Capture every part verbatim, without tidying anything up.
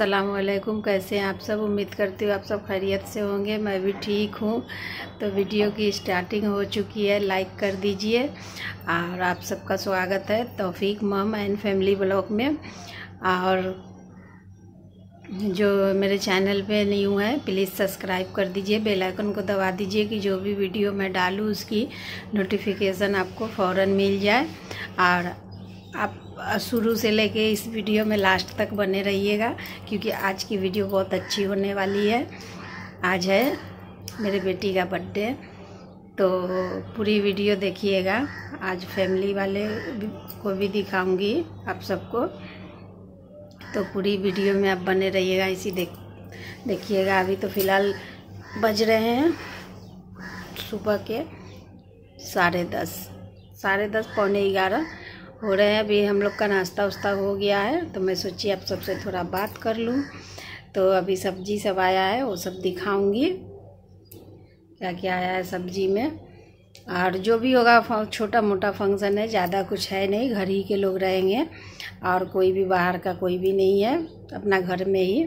अस्सलामुअलैकुम। कैसे हैं आप सब? उम्मीद करती हूँ आप सब खैरियत से होंगे। मैं भी ठीक हूँ। तो वीडियो की स्टार्टिंग हो चुकी है, लाइक कर दीजिए। और आप सबका स्वागत है तौफीक मम एंड फैमिली ब्लॉग में। और जो मेरे चैनल पे न्यू है प्लीज़ सब्सक्राइब कर दीजिए, बेल आइकन को दबा दीजिए कि जो भी वीडियो मैं डालूँ उसकी नोटिफिकेशन आपको फ़ौरन मिल जाए। और आप शुरू से लेके इस वीडियो में लास्ट तक बने रहिएगा, क्योंकि आज की वीडियो बहुत अच्छी होने वाली है। आज है मेरे बेटी का बर्थडे, तो पूरी वीडियो देखिएगा। आज फैमिली वाले को भी दिखाऊंगी आप सबको, तो पूरी वीडियो में आप बने रहिएगा। इसी देख देखिएगा। अभी तो फ़िलहाल बज रहे हैं सुबह के साढ़े दस साढ़े दस पौने ग्यारह हो रहे हैं। अभी हम लोग का नाश्ता उस्ता हो गया है, तो मैं सोची आप सबसे थोड़ा बात कर लूँ। तो अभी सब्जी सब आया है, वो सब दिखाऊंगी क्या क्या आया है सब्जी में। और जो भी होगा छोटा मोटा फंक्शन है, ज़्यादा कुछ है नहीं, घर ही के लोग रहेंगे और कोई भी बाहर का कोई भी नहीं है। अपना घर में ही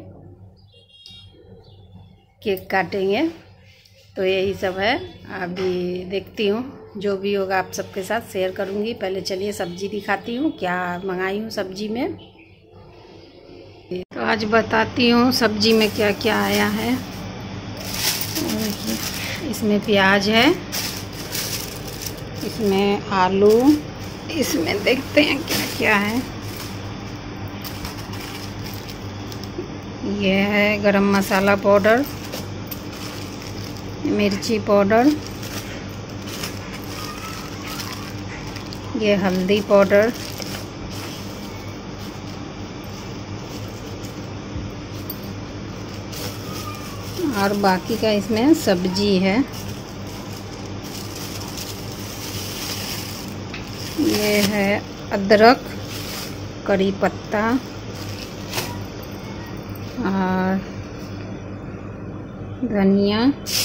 केक काटेंगे, तो यही सब है। अभी देखती हूँ, जो भी होगा आप सबके साथ शेयर करूँगी। पहले चलिए सब्ज़ी दिखाती हूँ क्या मंगाई हूँ सब्ज़ी में। तो आज बताती हूँ सब्ज़ी में क्या क्या आया है। देखिए, इसमें प्याज है, इसमें आलू, इसमें देखते हैं क्या क्या है। ये है गरम मसाला पाउडर, मिर्ची पाउडर, ये हल्दी पाउडर, और बाकी का इसमें सब्जी है। ये है अदरक, करी पत्ता और धनिया।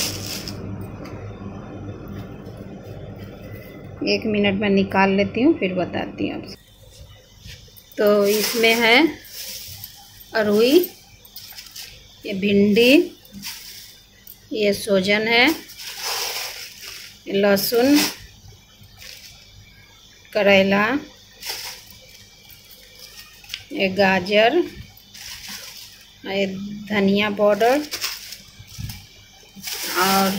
एक मिनट में निकाल लेती हूँ, फिर बताती हूँ आपसे। तो इसमें है अरुई, ये भिंडी, ये सोजन है, लहसुन, करेला, ये गाजर, ये धनिया पाउडर, और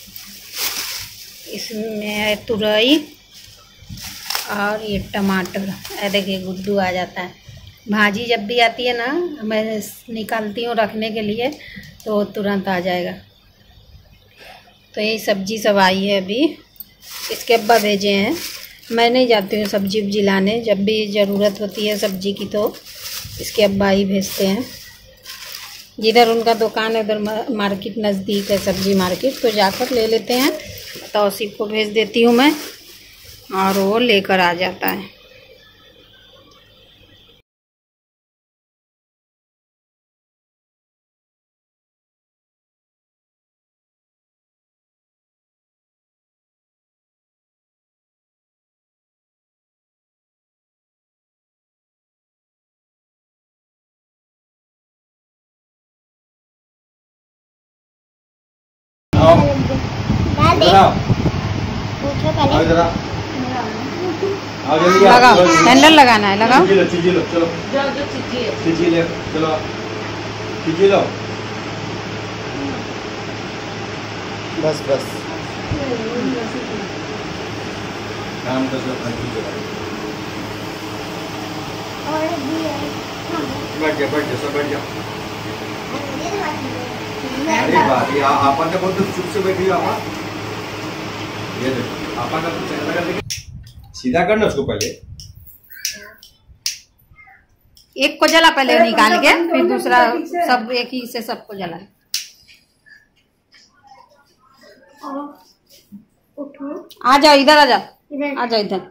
इसमें है तुरई, और ये टमाटर। ऐ देखिए गुड्डू आ जाता है। भाजी जब भी आती है ना, मैं निकालती हूँ रखने के लिए, तो तुरंत आ जाएगा। तो यही सब्जी सब आई है अभी, इसके अब्बा भेजे हैं। मैं नहीं जाती हूँ सब्जी वब्जी लाने, जब भी ज़रूरत होती है सब्जी की तो इसके अब्बा ही भेजते हैं। जिधर उनका दुकान है उधर मार्केट नज़दीक है, सब्जी मार्केट, तो जाकर ले लेते हैं। तौसीफ को भेज देती हूँ मैं, और वो लेकर आ जाता है। लगाओ, हैंडल लगाना है, लगाओ। चलो चलो बस बस काम कर लो। बैठ जा बैठ जा सब बैठ जाओ। अरे बात ये आपन का बहुत चुप से बैठी हो आप। ये देखो आपन का कुछ चेहरा कर, सीधा करना उसको पहले। एक को जला पहले निकाल के, फिर दूसरा सब एक ही से सबको जला। आ जाओ इधर, आ जाओ आ जाओ इधर।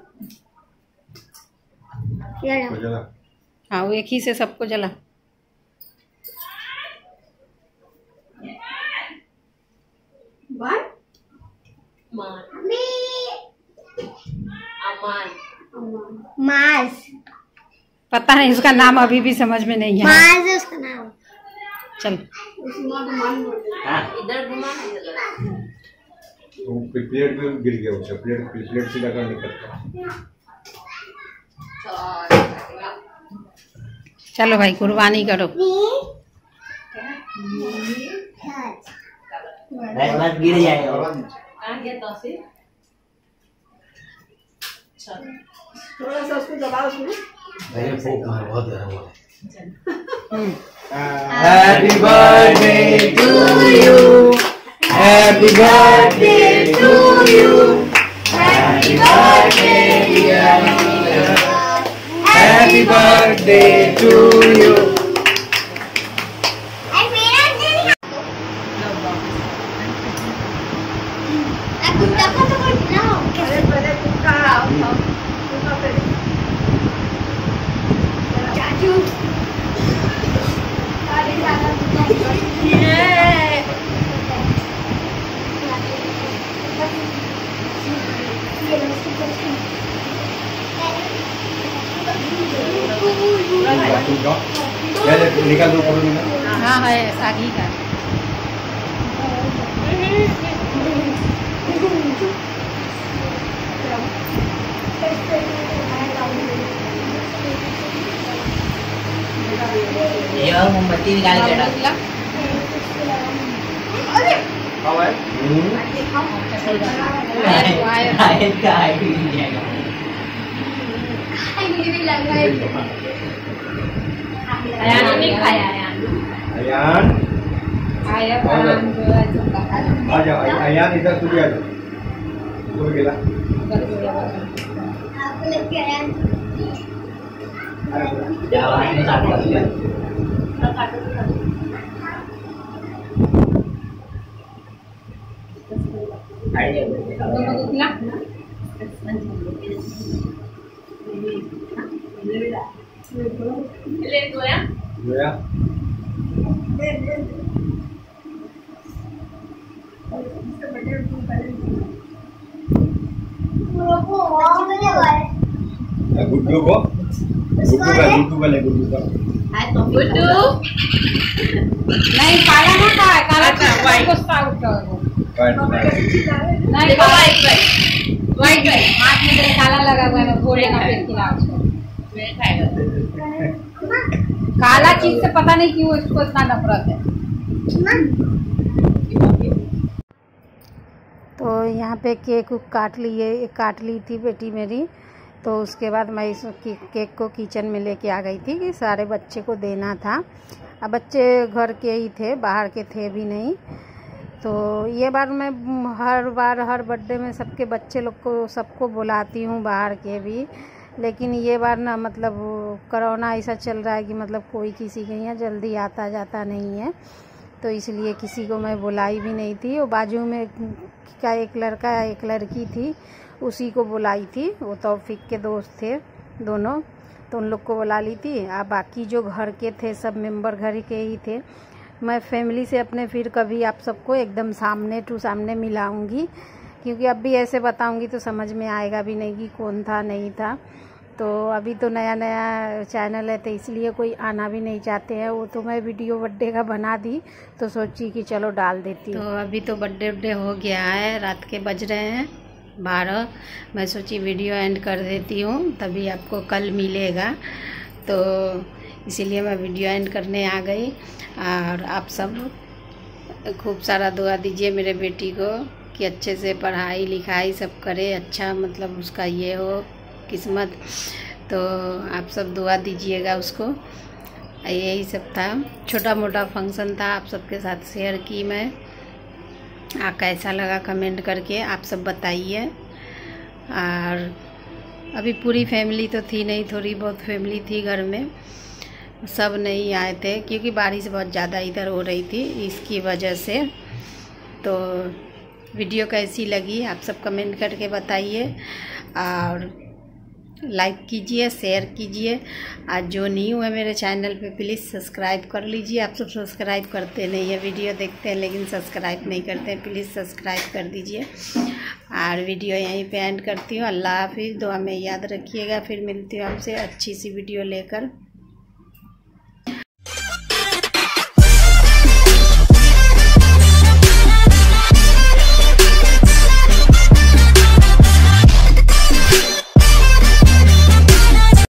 हाँ वो एक ही से सबको जला। मार्स, पता नहीं उसका नाम अभी भी समझ में नहीं है। मार्स उसका नाम। चल इधर घुमा वो प्लेट में गिर गया, उसका प्लेट प्लेट से लगा निकलता। चलो भाई कुर्बानी करो। गिर जाएगा। थोड़ा सा उसको दबाओ उसमें। बहुत गर्म हो Happy birthday to you. Happy birthday to you. Happy birthday dear Neeraj. Happy birthday to you. निकाल दो फोटो निकाल। हाँ है आगे का। ये और मोमबत्ती निकाल के डाल। हाउ है? आयत का आयत ही जाएगा। अयान नहीं खाया अयान। अयान आया आ जाओ, अयान इधर तुझे आ जाओ। दूर गेला। जावान में साथ कर लिया। ले दो या? गया। गुड्डू को गुड्डू का गुड्डू का ले गुड्डू का। गुड्डू नहीं काला ना का काला का वाइट गुस्सा उठा वो नहीं वाइट वाइट वाइट वाइट हाथ में तेरे काला लगा हुआ है घोड़े का पेट खिला उसको मैं खाएगा। काला चीज से पता नहीं क्यों इसको इतना नफरत है। तो यहाँ पे केक काट लिए काट ली थी बेटी मेरी। तो उसके बाद मैं इस केक को किचन में लेके आ गई थी कि सारे बच्चे को देना था। अब बच्चे घर के ही थे, बाहर के थे भी नहीं। तो ये बार मैं हर बार हर बर्थडे में सबके बच्चे लोग को सबको बुलाती हूँ, बाहर के भी। लेकिन ये बार ना मतलब कोरोना ऐसा चल रहा है कि मतलब कोई किसी के यहाँ जल्दी आता जाता नहीं है, तो इसलिए किसी को मैं बुलाई भी नहीं थी। वो बाजू में का एक लड़का एक लड़की थी, उसी को बुलाई थी। वो तौफीक के दोस्त थे दोनों, तो उन लोग को बुला ली थी। आ बाकी जो घर के थे सब मेंबर घर के ही थे। मैं फैमिली से अपने फिर कभी आप सबको एकदम सामने टू सामने मिलाऊंगी, क्योंकि अब भी ऐसे बताऊंगी तो समझ में आएगा भी नहीं कि कौन था नहीं था। तो अभी तो नया नया चैनल है तो इसलिए कोई आना भी नहीं चाहते हैं। वो तो मैं वीडियो बर्थडे का बना दी तो सोची कि चलो डाल देती हूँ। तो अभी तो बर्थडे बर्थडे हो गया है, रात के बज रहे हैं बारह। मैं सोची वीडियो एंड कर देती हूँ, तभी आपको कल मिलेगा। तो इसीलिए मैं वीडियो एंड करने आ गई। और आप सब खूब सारा दुआ दीजिए मेरे बेटी को कि अच्छे से पढ़ाई लिखाई सब करे, अच्छा मतलब उसका ये हो किस्मत। तो आप सब दुआ दीजिएगा उसको। यही सब था, छोटा मोटा फंक्शन था, आप सबके साथ शेयर की मैं। आ कैसा लगा कमेंट करके आप सब बताइए। और अभी पूरी फैमिली तो थी नहीं, थोड़ी बहुत फैमिली थी घर में, सब नहीं आए थे क्योंकि बारिश बहुत ज़्यादा इधर हो रही थी, इसकी वजह से। तो वीडियो कैसी लगी आप सब कमेंट करके बताइए और लाइक कीजिए, शेयर कीजिए। आज जो न्यू है मेरे चैनल पे प्लीज़ सब्सक्राइब कर लीजिए। आप सब सब्सक्राइब करते नहीं है, वीडियो देखते हैं लेकिन सब्सक्राइब नहीं करते हैं, प्लीज़ सब्सक्राइब कर दीजिए। और वीडियो यहीं पे एंड करती हूँ। अल्लाह हाफिज़, दुआ में याद रखिएगा। फिर मिलती हूँ आपसे अच्छी सी वीडियो लेकर।